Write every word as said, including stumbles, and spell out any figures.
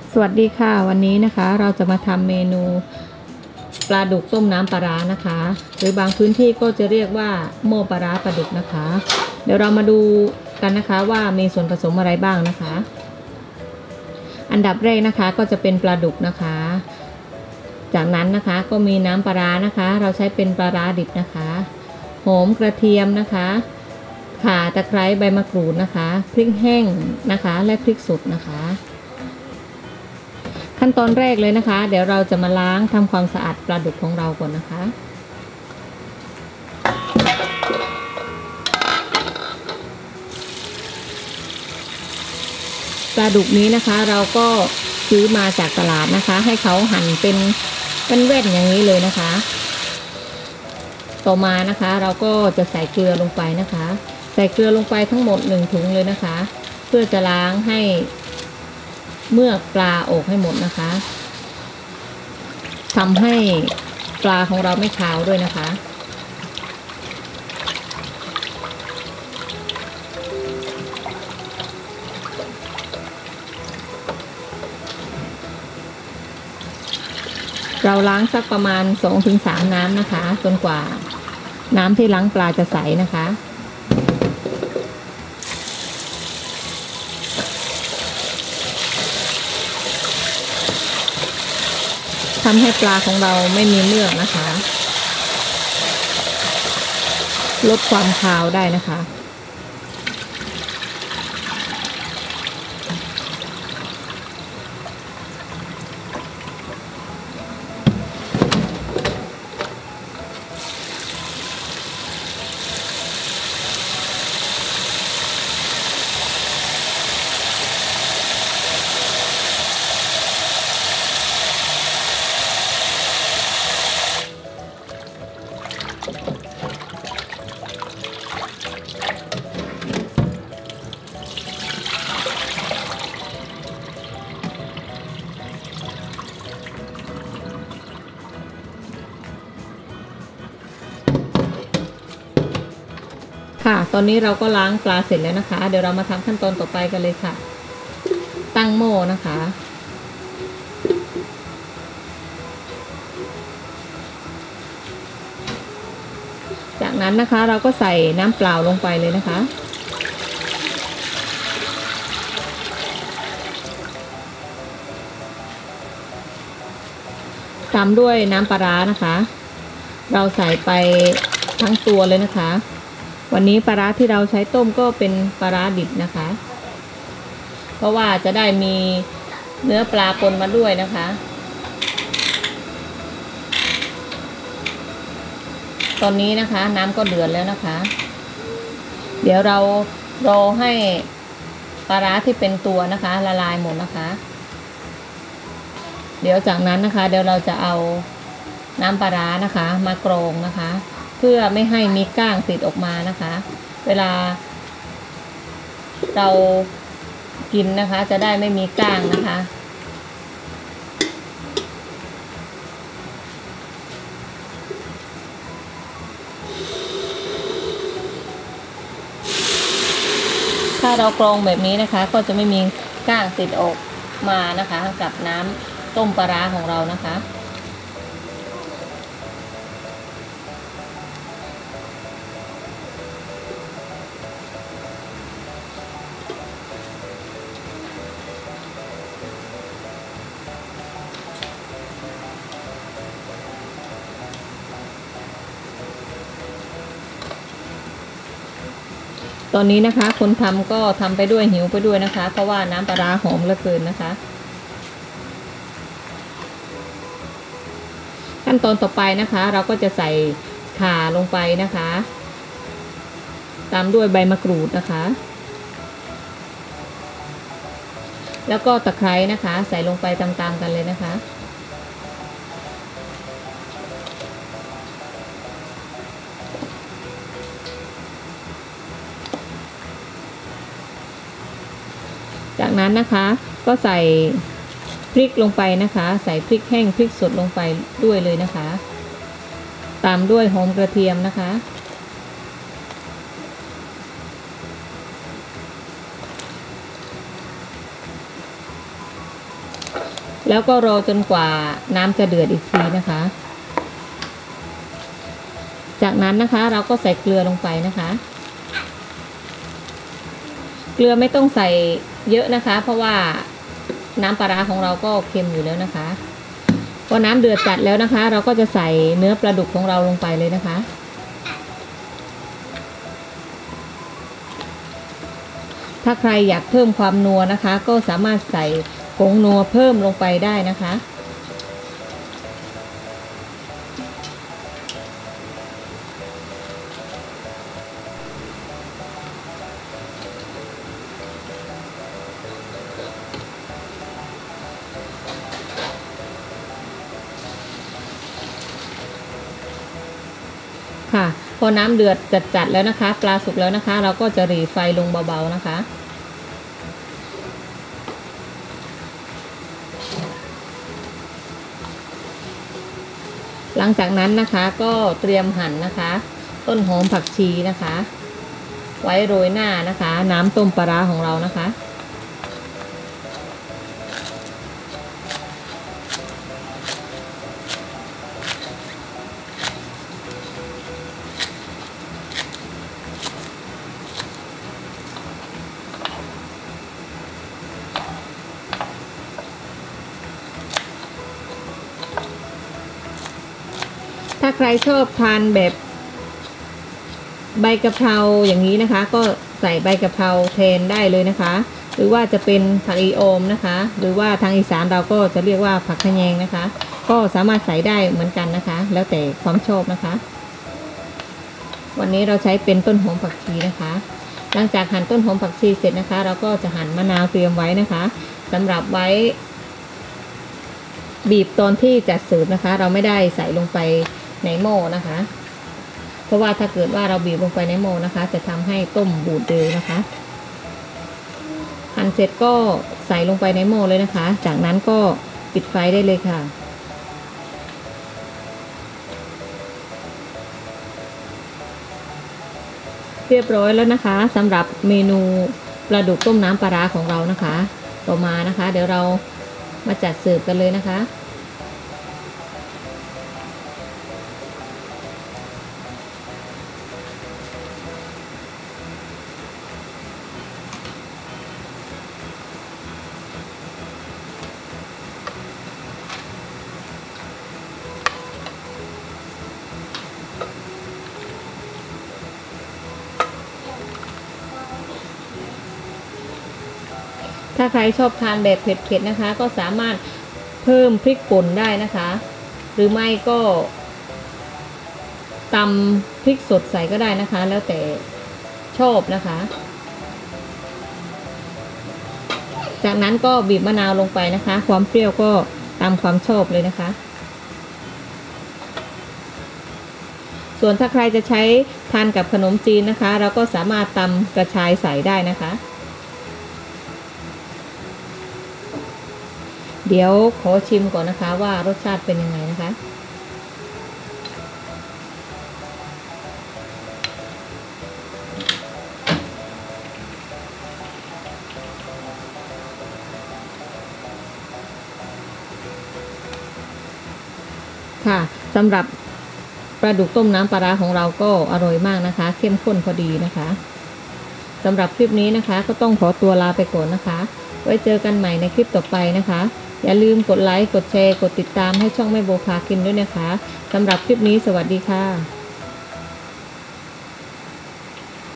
สวัสดีค่ะวันนี้นะคะเราจะมาทำเมนูปลาดุกต้มน้ำปลาร้านะคะหรือบางพื้นที่ก็จะเรียกว่าโม่ปลาร้าปลาดุกนะคะเดี๋ยวเรามาดูกันนะคะว่ามีส่วนผสมอะไรบ้างนะคะอันดับแรกนะคะก็จะเป็นปลาดุกนะคะจากนั้นนะคะก็มีน้ำปลาร้านะคะเราใช้เป็นปลาร้าดิบนะคะหอมกระเทียมนะคะข่าตะไคร้ใบมะกรูดนะคะพริกแห้งนะคะและพริกสดนะคะขั้นตอนแรกเลยนะคะเดี๋ยวเราจะมาล้างทำความสะอาดปลาดุกของเราก่อนนะคะปลาดุกนี้นะคะเราก็ซื้อมาจากตลาดนะคะให้เขาหั่นเป็นเป็นแว่นอย่างนี้เลยนะคะต่อมานะคะเราก็จะใส่เกลือลงไปนะคะใส่เกลือลงไปทั้งหมดหนึ่งถุงเลยนะคะเพื่อจะล้างให้เมือกปลาออกให้หมดนะคะทำให้ปลาของเราไม่คาวด้วยนะคะเราล้างสักประมาณ สองถึงสาม น้ำนะคะจนกว่าน้ำที่ล้างปลาจะใสนะคะทำให้ปลาของเราไม่มีเมือกนะคะลดความคาวได้นะคะค่ะตอนนี้เราก็ล้างปลาเสร็จแล้วนะคะเดี๋ยวเรามาทำขั้นตอนต่อไปกันเลยค่ะตั้งหม้อนะคะจากนั้นนะคะเราก็ใส่น้ำเปล่าลงไปเลยนะคะตามด้วยน้ำปลาร้านะคะเราใส่ไปทั้งตัวเลยนะคะวันนี้ปลาร้าที่เราใช้ต้มก็เป็นปลาร้าดิบนะคะเพราะว่าจะได้มีเนื้อปลาปนมาด้วยนะคะตอนนี้นะคะน้ำก็เดือดแล้วนะคะเดี๋ยวเรารอให้ปลาร้าที่เป็นตัวนะคะละลายหมดนะคะเดี๋ยวจากนั้นนะคะเดี๋ยวเราจะเอาน้ำปลาร้านะคะมากรองนะคะเพื่อไม่ให้มีก้างติดออกมานะคะเวลาเรากินนะคะจะได้ไม่มีก้างนะคะถ้าเรากรองแบบนี้นะคะก็จะไม่มีก้างติดออกมานะคะกับน้ำต้มปลาร้าของเรานะคะตอนนี้นะคะคนทำก็ทำไปด้วยหิวไปด้วยนะคะเพราะว่าน้ำปลาร้าหอมเหลือเกินนะคะขั้นตอนต่อไปนะคะเราก็จะใส่ข่าลงไปนะคะตามด้วยใบมะกรูดนะคะแล้วก็ตะไคร้นะคะใส่ลงไปตามๆกันเลยนะคะจากนั้นนะคะก็ใส่พริกลงไปนะคะใส่พริกแห้งพริกสดลงไปด้วยเลยนะคะตามด้วยหอมกระเทียมนะคะ หแล้วก็รอจนกว่าน้ำจะเดือดอีกทีนะคะ จากนั้นนะคะเราก็ใส่เกลือลงไปนะคะเกลือไม่ต้องใส่เยอะนะคะเพราะว่าน้ำปลาร้าของเราก็เค็มอยู่แล้วนะคะพอน้ำเดือดจัดแล้วนะคะเราก็จะใส่เนื้อปลาดุกของเราลงไปเลยนะคะถ้าใครอยากเพิ่มความนัวนะคะก็สามารถใส่ผงนัวเพิ่มลงไปได้นะคะค่ะพอน้ำเดือดจัดๆแล้วนะคะปลาสุกแล้วนะคะเราก็จะหรี่ไฟลงเบาๆนะคะหลังจากนั้นนะคะก็เตรียมหั่นนะคะต้นหอมผักชีนะคะไว้โรยหน้านะคะน้ำต้มปลาร้าของเรานะคะถ้าใครชอบทานแบบใบกะเพราอย่างนี้นะคะก็ใส่ใบกะเพราแทนได้เลยนะคะหรือว่าจะเป็นผักอีโอมนะคะหรือว่าทางอีสานเราก็จะเรียกว่าผักขะแยงนะคะก็สามารถใส่ได้เหมือนกันนะคะแล้วแต่ความชอบนะคะวันนี้เราใช้เป็นต้นหอมผักชีนะคะหลังจากหั่นต้นหอมผักชีเสร็จนะคะเราก็จะหั่นมะนาวเตรียมไว้นะคะสำหรับไว้บีบตอนที่จะเสิร์ฟนะคะเราไม่ได้ใส่ลงไปในหม้อนะคะเพราะว่าถ้าเกิดว่าเราบีบลงไปในหม้อนะคะจะทำให้ต้มบูดเร็วนะคะหั่นเสร็จก็ใส่ลงไปในหม้อเลยนะคะจากนั้นก็ปิดไฟได้เลยค่ะเรียบร้อยแล้วนะคะสำหรับเมนูปลาดุกต้มน้ำปลาร้าของเรานะคะต่อมานะคะเดี๋ยวเรามาจัดเสิร์ฟกันเลยนะคะถ้าใครชอบทานแบบเผ็ดๆนะคะก็สามารถเพิ่มพริกป่นได้นะคะหรือไม่ก็ตำพริกสดใส่ก็ได้นะคะแล้วแต่ชอบนะคะจากนั้นก็บีบมะนาวลงไปนะคะความเปรี้ยวก็ตามความชอบเลยนะคะส่วนถ้าใครจะใช้ทานกับขนมจีนนะคะเราก็สามารถตำกระชายใส่ได้นะคะเดี๋ยวขอชิมก่อนนะคะว่ารสชาติเป็นยังไงนะคะค่ะสำหรับปลาดุกต้มน้ำปลาร้าของเราก็อร่อยมากนะคะเข้มข้นพอดีนะคะสำหรับคลิปนี้นะคะก็ต้องขอตัวลาไปก่อนนะคะไว้เจอกันใหม่ในคลิปต่อไปนะคะอย่าลืมกดไลค์กดแชร์กดติดตามให้ช่องแม่โบพากินด้วยนะคะสำหรับคลิปนี้สวัสดีค่ะ